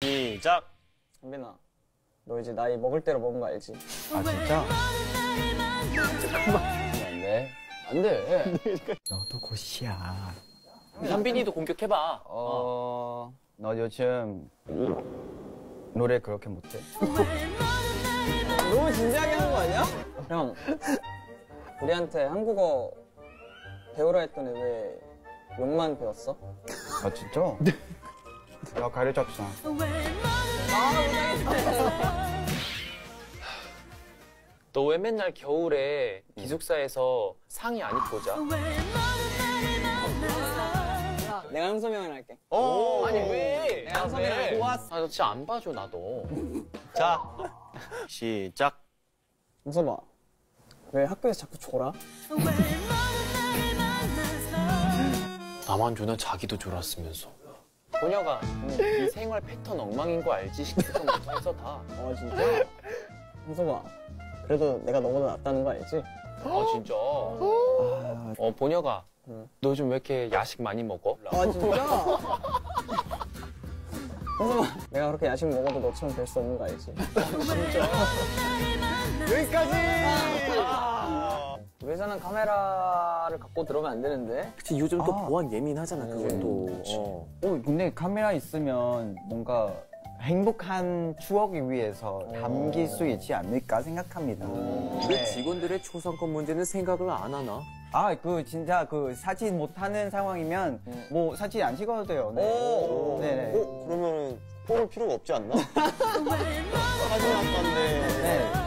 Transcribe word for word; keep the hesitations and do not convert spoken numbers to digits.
시작. 현빈아, 너 이제 나이 먹을 대로 먹은 거 알지? 아 진짜? 잠깐만. 안 돼. 안 돼. 너도 곧이야. 현빈이도 공격해봐. 어... 너 요즘 노래 그렇게 못해? 너무 진지하게 하는 거 아니야? 형, 우리한테 한국어 배우라 했더니 왜 욕만 배웠어? 아 진짜? 나 가르쳤어. 너 왜 맨날 겨울에 기숙사에서 상의 안 입고 자? 내가 형섭이 형이랑 할게. 오, 아니 왜? 내가 형섭이랑 좋았어. 아, 너 진짜 안 봐줘 나도. 자, 시작. 형섭아, 왜 학교에서 자꾸 졸아? 나만 조나 자기도 졸았으면서. 본혁아, 이 생활 패턴 엉망인 거 알지? 식습관 못해서 다. 아 진짜? 형섭아, 그래도 내가 너보다 낫다는 거 알지? 아 진짜? 어 본혁아, 응. 너 요즘 왜 이렇게 야식 많이 먹어? 아 진짜? 형섭아, 내가 그렇게 야식 먹어도 너처럼 될 수 없는 거 알지? 진짜? 여기까지! 회사는 카메라를 갖고 들어오면 안 되는데? 그치, 요즘 또 아. 보안 예민하잖아, 그것도. 어. 어, 근데 카메라 있으면 뭔가 행복한 추억을 위해서 담길 수 있지 않을까 생각합니다. 왜 직원들의 초상권 문제는 생각을 안 하나? 아, 그 진짜 그 사진 못하는 상황이면 뭐 사진 안 찍어도 돼요. 네. 오. 네네. 어, 그러면은 뽑을 필요가 없지 않나? 사진 한 건데. 네.